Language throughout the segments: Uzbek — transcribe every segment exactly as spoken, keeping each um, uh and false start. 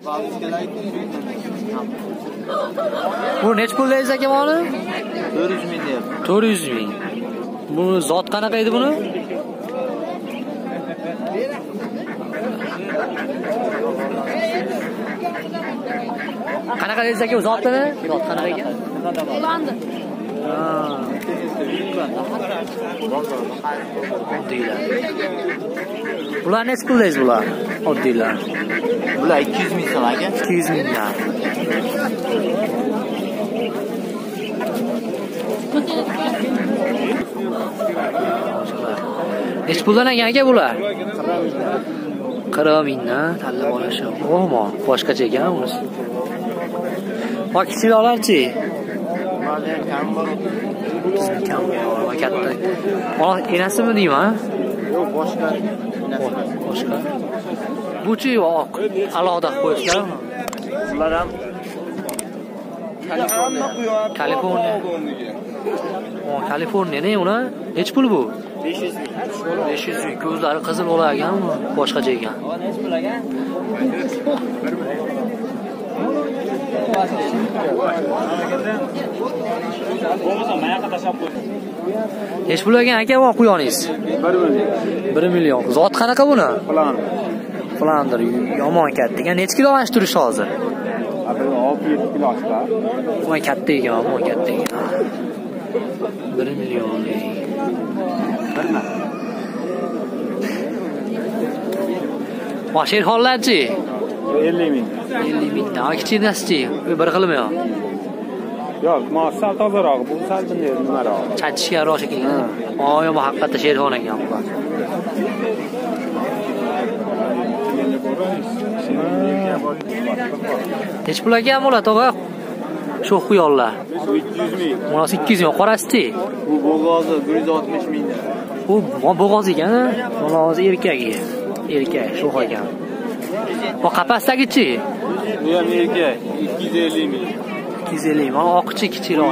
Bu necha pul deysiz aka buni? to'rt yuz ming deyapti. to'rt yuz ming. Bu zot qanaqa edi buni? Qanaqa deysiz aka zotini? Zot qanaqa ekan? Ulandi. Ha. Oddiylar. Bular necha pul deysiz bular? Oddiylar. Bular ikki yuz ming so'm aka. ikki yuz mingdan. Necha puldan ekan aka bular? qirq mingdan tanlab olishim. O'hmo, boshqacha ekan bunisi. Va kichiklarchi? Kam bor. Kam bor, katta. Mana enasimi deyman? Yo'q, boshqa. Boshqa. Buchi oq, alohida qo'yishlar. Bular ham Kaliforniya. O, Kaliforniya ne uni? Nech pul bu? besh yuz ming. besh yuz ming. Ko'zlari qizil bo'lar ekan, boshqacha ekan. Nech pul ekan? Nech pul ekan aka bu quyoningiz? bir million. Zot qanaqa buni? Plan. Flandir, yomon katta ekan. Nech kilo ash turish hozir? olti yetti kilo chiqar. Voy katta ekan, yomon katta ekan. bir million. Birmi? Mashir hollarchi? ellik ming. ellik mingdan. Ha kichkinasichi? Bir xilmi yo? Yo'q, ma sal tozaroq, bu sal bunday nimaroq. Chatishgaroq shekilli. O, yo, haqiqatda sherxon ekan bular. Nech pul ekan bular, tog'a? Shu quyonlar. ikki yuz ming. Bunasi ikki yuz ming. Qorasichi? Bu bo'g'ozi bir yuz oltmish ming. Bu bo'g'oz ekan, mana hozir erkagi. Erkak, shu ekan. Bu qapasdagichi? Bu ham erkak, ikki yuz ellik ming. ikki yuz ellik. Mana oqchi kichikroq.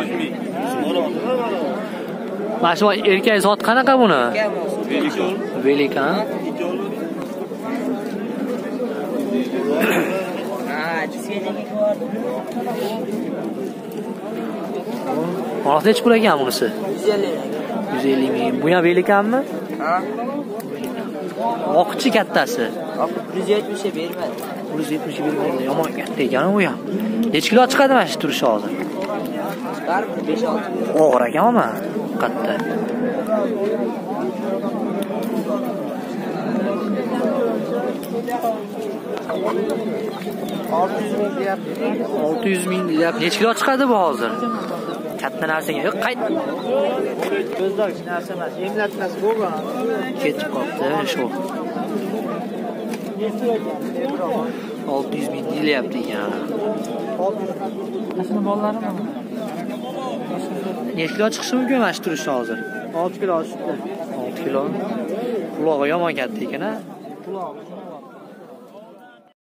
Mana shu erkak zot qanaqa buni? Velikan. Velikan. Mana nech pul ekan bunisi? yuz ellik ming. Bu ham velikanmi? Ha? Oqchi kattasi. bir yuz yetmish ga bermadi. bir yuz yetmish ga bermadi. Yomon katta ekan u ham. Nech kilo chiqadi mana shu turishi hozir? Chiqar besh olti. Og'ir ekanmi? Qatta. olti yuz ming deyapti. olti yuz ming deyapti. Nech kilo chiqadi bu hozir? Katta narsaga yo'q, qayt. Ko'zlar narsa emas, emlatmasi bo'lgan. Ketib qoldi shu. olti yuz ming deyapti ekan. Asli bollarimi? Nech kilo chiqishi mumkin mana shu turishi hozir? olti kilo oshibdi. olti kilo. Qulog'i yomon katta ekan-a? Quloq